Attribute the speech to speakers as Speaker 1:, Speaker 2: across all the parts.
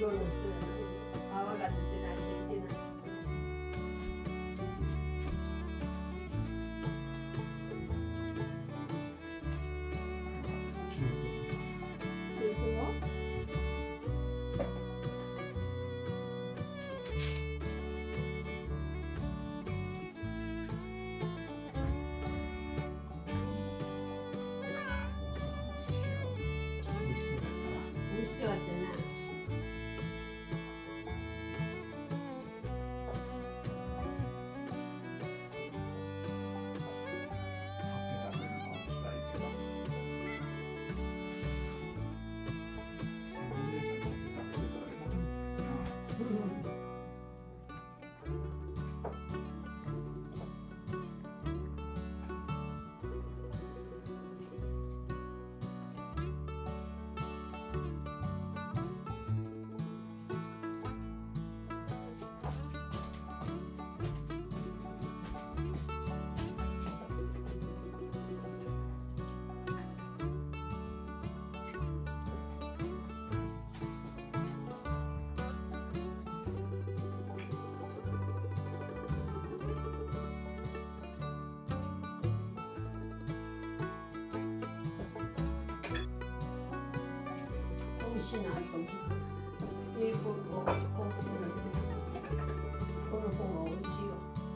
Speaker 1: 今日の人やない泡が出てないといけない。美味しそうやったね。美味しいなと思って。この方が美味しいよ。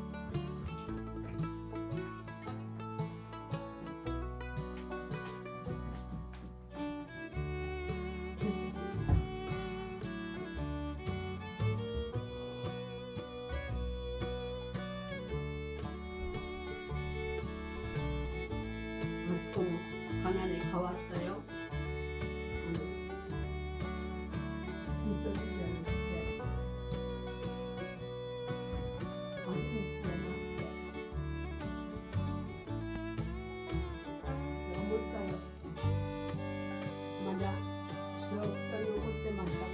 Speaker 1: マツコもかなり変わったよ。まだシロップが残ってましたから。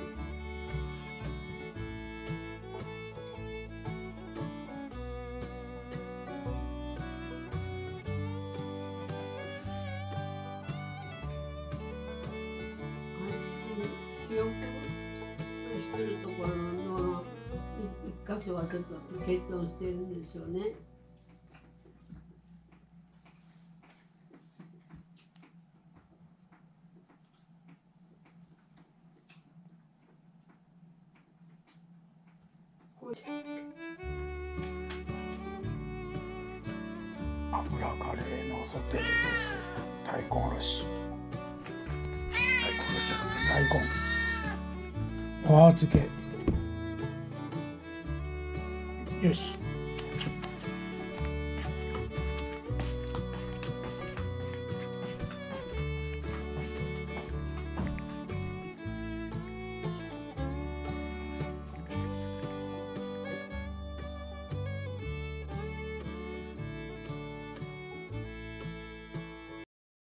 Speaker 1: 記憶してるところの一箇所はちょっと欠損してるんでしょうね。
Speaker 2: 油カレーのソテーです。大根おろし。大根おろしじゃなくて大根。お預け。よし。